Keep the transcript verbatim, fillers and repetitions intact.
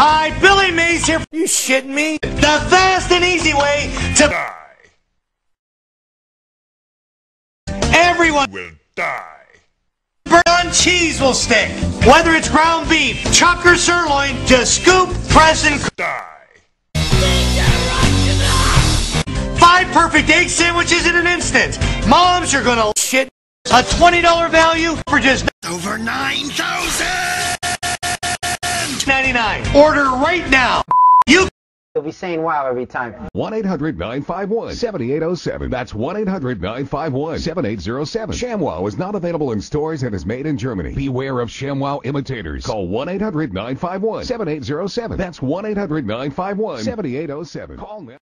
Hi, Billy Mays here. You shitting me? The fast and easy way to die. Everyone will die. Burnt cheese will stick. Whether it's ground beef, chuck or sirloin, just scoop, press, and die. Five perfect egg sandwiches in an instant. Moms are gonna shit. A twenty dollar value for just over nine thousand ninety-nine. Order right now. You You'll be saying wow every time. one eight hundred nine five one seven eight zero seven. That's one eight hundred nine five one seven eight zero seven. ShamWow is not available in stores and is made in Germany. Beware of ShamWow imitators. Call one eight hundred nine five one seven eight zero seven. That's one eight hundred nine five one seven eight zero seven. Call now.